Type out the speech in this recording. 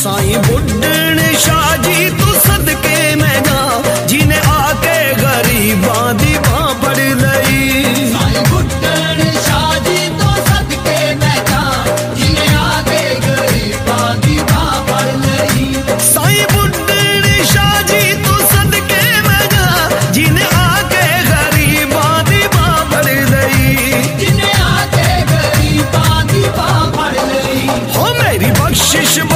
साईं बुड्ढन शाह जी तू सदके मैं जा, जिन्हें आके गरीबां दी बांह फड़ लई। साईं बुड्ढन शाह जी तू सदके मैं जा, जिन्हें आके गरीबां दी बांह फड़ लई। साईं बुड्ढन शाह जी तू सदके मैं जा, जिन्हें आके गरीबां दी बांह फड़ लई। जिन्हें आके गरीबां दी बांह फड़ लई। हो मेरी बख्शिश